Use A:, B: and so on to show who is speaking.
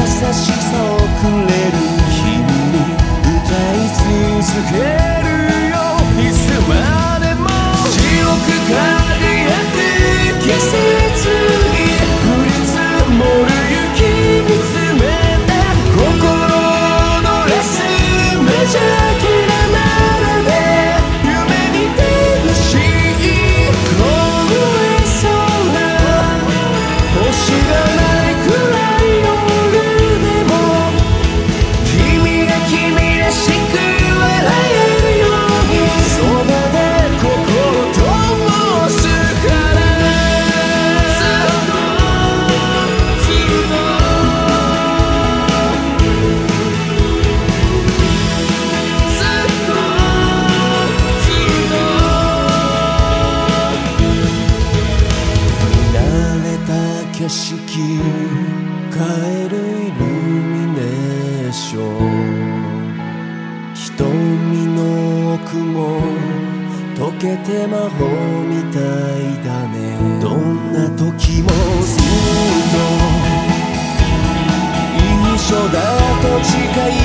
A: 優しさをくれる君に歌い続けるよ。いつまでも地獄輝く季節に降り積もる雪見つめて、心躍らす無邪気なままで夢見てほしい。この空星がないくらいの夜でも君が君らしく笑えるようにそばで心灯すから。ずっとずっとずっとずっと見慣れた景色変えるイルミネーション、瞳の奥も溶けて魔法みたいだね。どんな時もずっと一緒だと誓い